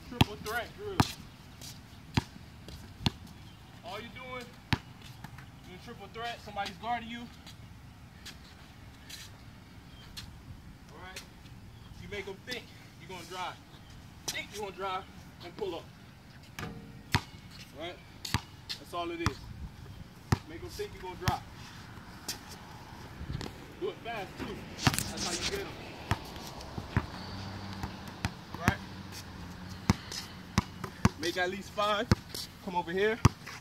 triple threat drill. All you're doing triple threat, somebody's guarding you. Alright? You make them think you're gonna drive. Think you're gonna drive and pull up. Alright? That's all it is. Make them think you're gonna drive. Do it fast too. That's how you get them. Alright? Make at least 5. Come over here.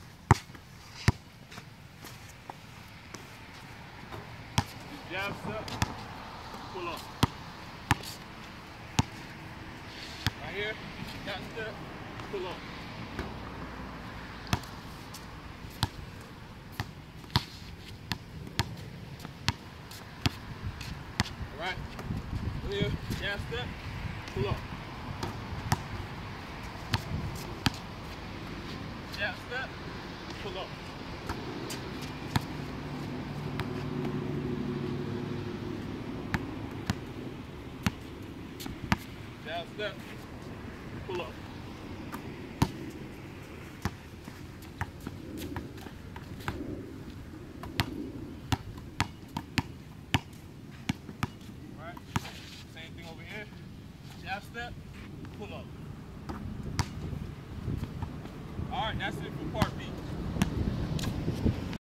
Jab step, pull up. Right here, jab step, pull up. All right, here, jab step, pull up. Jab step, pull up. Jab step, pull up. Alright, same thing over here. Jab step, pull up. Alright, that's it for part 1.